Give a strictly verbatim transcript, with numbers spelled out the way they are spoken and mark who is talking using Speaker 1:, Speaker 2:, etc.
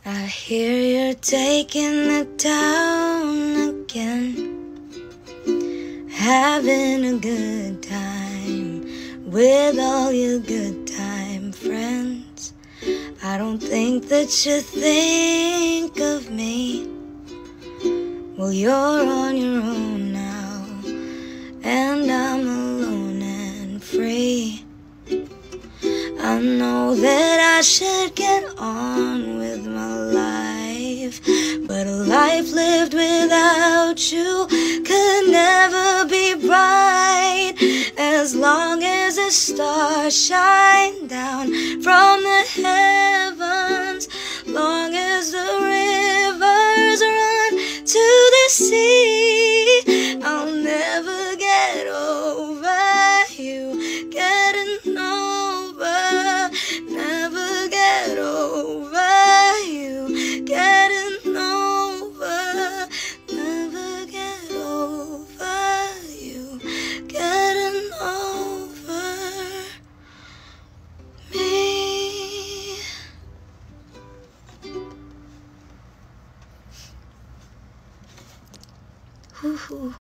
Speaker 1: I hear you're taking it down again, having a good time with all your good time friends. I don't think that you think of me. Well, you're on your own now, and I'm alone and free. I know that I should get on with my life, but a life lived without you could never be bright. As long as the stars shine down from the heavens, long as the rivers run to the sea, I'll never get over you getting over, never get over you getting over, never get over you getting over me. Hoo-hoo.